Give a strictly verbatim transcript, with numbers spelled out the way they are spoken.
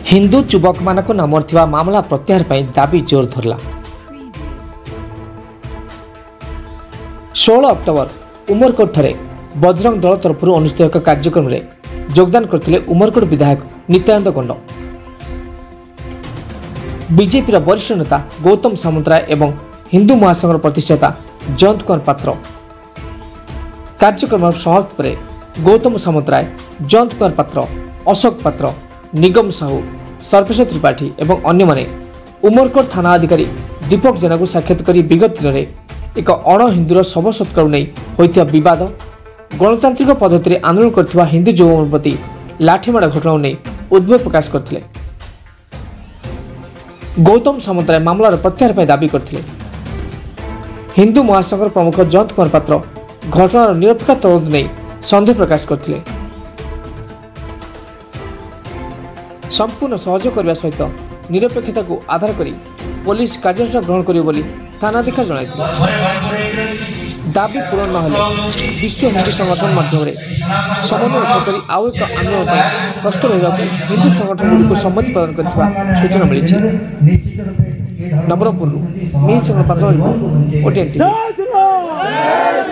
हिंदू युवक मानक नाम थिबा मामला प्रत्याहार पर दाबी जोर धरला। षोलह अक्टोबर उमरकोट ठारे बजरंग दल तरफ अनुष्ठित एक कार्यक्रम में योगदान करथिले उमरकोट विधायक नित्यानंद गंड, बीजेपी वरिष्ठ नेता गौतम सामंतराय एवं हिंदू महासंघ प्रतिष्ठाता जयंत कुमार पात्र। कार्यक्रम समाप्त पर गौतम सामंतराय, जयंत कुमार पात्र, अशोक पात्र, निगम साहू, सर्वेश त्रिपाठी एवं अन्य माने उमरकोट थाना अधिकारी दीपक जेना को साक्षात कर विगत दिन में एक अण हिंदूर शव सत्कार नहीं होता बद गणतांत्रिक पद्धति आंदोलन करथिबा हिंदू युवक प्रति लाठीमाड़ घटना नहीं उद्वेग प्रकाश करथिले। गौतम सामंतराय मामलार प्रत्याहार पर दाबी करथिले। हिंदू महासंघ प्रमुख जयंत कुमार पात्र घटनार निरपेक्ष तदंत नहीं सन्देह प्रकाश करथिले। संपूर्ण सहयोग करने सहित निरपेक्षता को आधार करी पुलिस कार्यानुष्ठान ग्रहण करियो बोली थानाधिकारी जणाइथिले। दाबी पूरण नहेले विश्व हिंदू संगठन माध्यम समन्वय रक्षा करी आउ एक आंदोलन पर प्रस्तुत होगा हिंदू संगठन गुड़ी सम्मति प्रदान करथिबा सूचना मिली। नवरंगपुर मिहिर चंद्र पात्र रिपोर्ट ओटीएन टीवी।